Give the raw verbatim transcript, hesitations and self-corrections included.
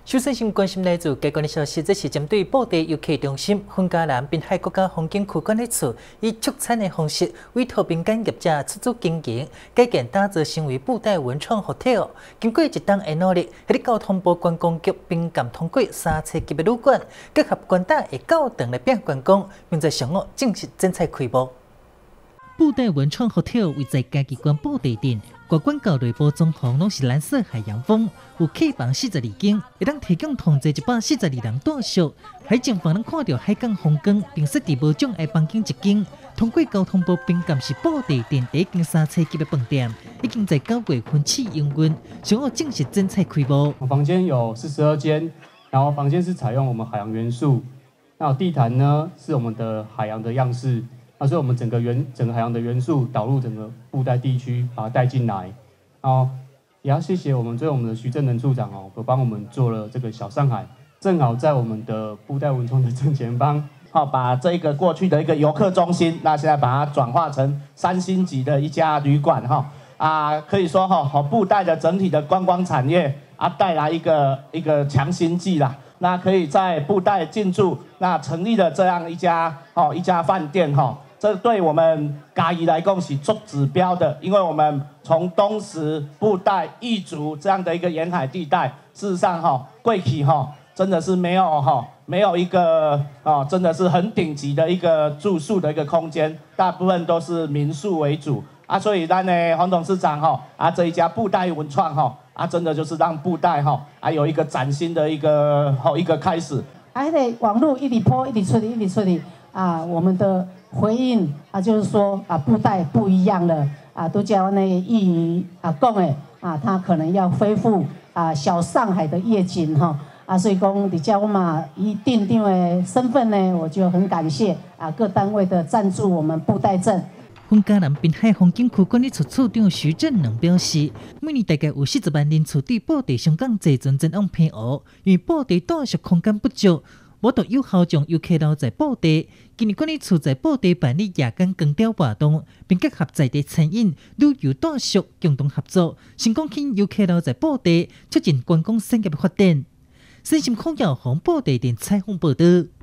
首先，先关心来自该关的消息，这是针对布袋游客中心芬加兰滨海国家风景区管理处以促产的方式，委托民间业者出资经营，改建打造成为布袋文创 hotel。经过一档的努力，喺啲交通部观光局并监通过三星级的旅馆，结合关大嘅高档来变观光，并在上午正式正式开幕。布袋文创 hotel 位在嘉义县布袋镇。外观到内部装潢拢是蓝色海洋风，有客房四十二间，会当提供同齐一百四十二人住宿。海景房能看到海港风光，并设置无障碍房间一间。通过交通部并监是布袋镇第一间三星级的饭店，已经在九月份起营运，上午正式正式开幕。 房间有四十二间，然后房间是采用我们海洋元素，那地毯呢是我们的海洋的样式。那所以我们整个元整个海洋的元素导入整个布袋地区，把它带进来。然后也要谢谢我们最后我们的徐正仁处长哦，有帮我们做了这个小上海，正好在我们的布袋文创的正前方。 好，把这个过去的一个游客中心，那现在把它转化成三星级的一家旅馆哈啊，可以说哈，好布袋的整体的观光产业啊带来一个一个强心剂啦。那可以在布袋进驻，那成立了这样一家哦一家饭店哈。这对我们嘉义来讲是足指标的，因为我们从东石、布袋、义竹这样的一个沿海地带，事实上哈，过去哈真的是没有哈没有一个哦，真的是很顶级的一个住宿的一个空间，大部分都是民宿为主啊，所以咱呢黄董事长哈啊这一家布袋文创哈啊，真的就是让布袋哈啊有一个崭新的一个好一个开始。 啊，那个网络一直播，一直出去，一直出去啊，我们的。回应啊，就是说啊，布袋不一样了啊，都叫那个义语啊讲的啊，他可能要恢复啊小上海的夜景哈啊，所以讲你叫我嘛以定定的身份呢，我就很感谢啊各单位的赞助我们布袋镇。 芬加兰滨海风景区管理处处长徐正能表示，每年大概有四十万人次对布袋上港坐船前往澎湖，因为布袋住宿空间不足。我都有效将游客留在布袋，今年管理处在布袋办理夜间光雕活动，并结合在地餐饮、旅游住宿共同合作，成功吸引游客留在布袋，促进观光产业的发展。新新空遥红布袋镇采访报道。